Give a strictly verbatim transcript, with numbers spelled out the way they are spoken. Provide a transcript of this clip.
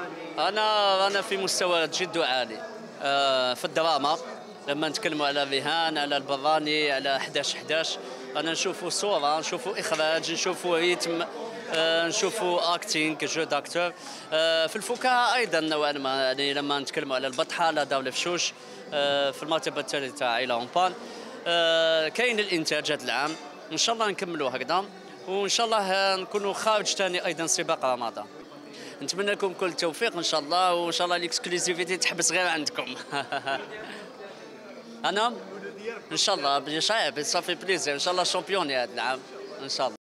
انا انا في مستوى جد عالي آه، في الدراما. لما نتكلموا على فيهان، على البراني، على احداش احداش، انا نشوفوا صوره، نشوفوا اخراج، نشوفوا ريتم، آه، نشوفوا اكتينغ جو داكتور. آه، في الفكاهه ايضا نوعا ما، يعني لما نتكلموا على البطحه لا داول فشوش، آه، في المرتبه الثالثه عائله اونبان. آه، كاين الانتاج هذا العام، ان شاء الله نكملوا هكذا، وان شاء الله نكونوا خارج ثاني ايضا سباق رمضان. نتمنى لكم كل التوفيق ان شاء الله، وان شاء الله الاكسكلوزيفيتي تحبس غير عندكم. انا ان شاء الله صافي بليزير، ان شاء الله شامبيون هذا العام ان شاء الله.